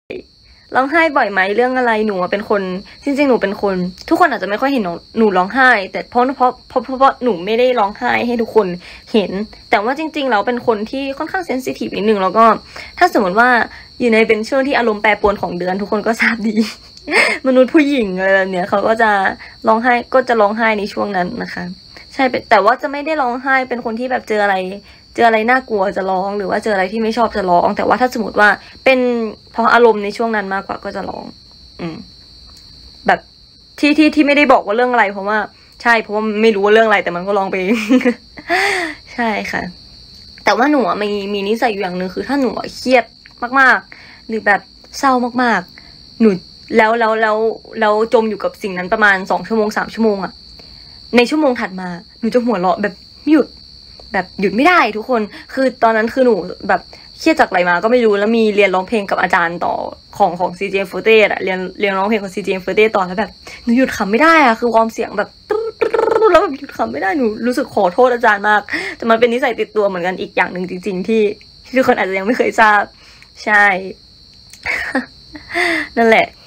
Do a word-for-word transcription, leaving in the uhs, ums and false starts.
ร้องไห้บ่อยไหมเรื่องอะไรหนูเป็นคนจริงๆหนูเป็นคนทุกคนอาจจะไม่ค่อยเห็นหนูร้องไห้แต่เพราะเพราะเพราะเพราะหนูไม่ได้ร้องไห้ให้ทุกคนเห็นแต่ว่าจริงๆเราเป็นคนที่ค่อนข้างเซนซิทีฟนิดนึงแล้วก็ถ้าสมมติว่าอยู่ในเป็นช่วงที่อารมณ์แปรปรวนของเดือนทุกคนก็ทราบดี มนุษย์ผู้หญิงอะไรแบบเนี้ยเขาก็จะร้องไห้ก็จะร้องไห้ในช่วงนั้นนะคะใช่แต่ว่าจะไม่ได้ร้องไห้เป็นคนที่แบบเจออะไรเจออะไรน่ากลัวจะร้องหรือว่าเจออะไรที่ไม่ชอบจะร้องแต่ว่าถ้าสมมติว่าเป็นเพราะอารมณ์ในช่วงนั้นมากกว่าก็จะร้องอืมแบบที่ที่ที่ไม่ได้บอกว่าเรื่องอะไรเพราะว่าใช่เพราะว่าไม่รู้ว่าเรื่องอะไรแต่มันก็ร้องไปเอง ใช่ค่ะแต่ว่าหนูมีมีนิสัยอยู่อย่างหนึ่งคือถ้าหนูเครียดมากๆหรือแบบเศร้ามากๆหนูแล้วแล้วแล้วแล้วจมอยู่กับสิ่งนั้นประมาณสองชั่วโมงสามชั่วโมงอะในชั่วโมงถัดมาหนูจะหัวเราะแบบหยุดแบบหยุดไม่ได้ทุกคนคือตอนนั้นคือหนูแบบเครียดจากอะไรมาก็ไม่รู้แล้วมีเรียนร้องเพลงกับอาจารย์ต่อของของ ซี เจ เอ็ม Forte อะเรียนเรียนร้องเพลงของ ซี เจ เอ็ม Forte ต่อแล้วแบบหนูหยุดขำไม่ได้อะคือวอร์มเสียงแบบแล้วแบบหยุดขำไม่ได้หนูรู้สึกขอโทษอาจารย์มากแต่มันเป็นนิสัยติดตัวเหมือนกันอีกอย่างหนึ่งจริงๆที่ที่ทุกคนอาจจะยังไม่เคยทราบใช่ นั่นแหละ